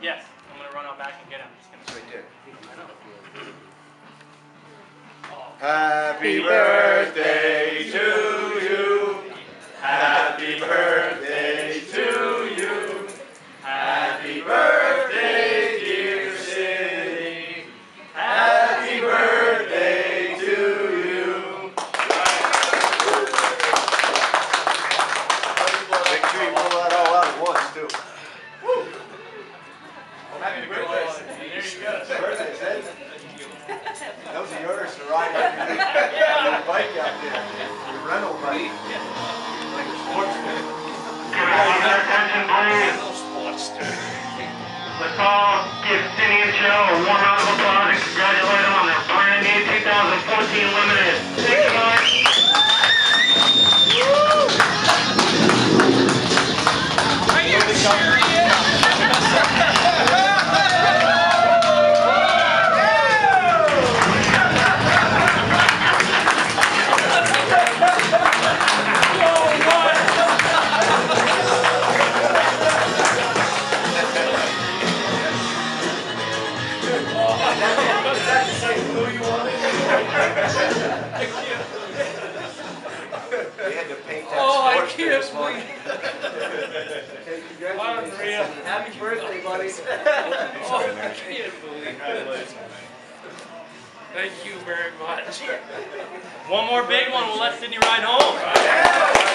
Yes, I'm gonna run out back and get him. Just gonna Right there. I know. Happy birthday to you. Happy birthday to you. Happy birthday, dear Cindy. Happy birthday to you. Make sure you pull that all out at once, too. Woo. Happy birthday. There you go. Birthday, Sid. Those are yours to ride on your bike out there. Your rental bike. Like a Sportster. Attention, please. Sportster. Let's all give Cindy and Joe a warm round of applause and congratulate them on their brand new 2014 Limited. Thank you, guys. Are you serious? I can't believe Unreal. Happy birthday, buddy. Oh, I can't believe it. Thank you very much. One more big one. We'll let Sydney ride home.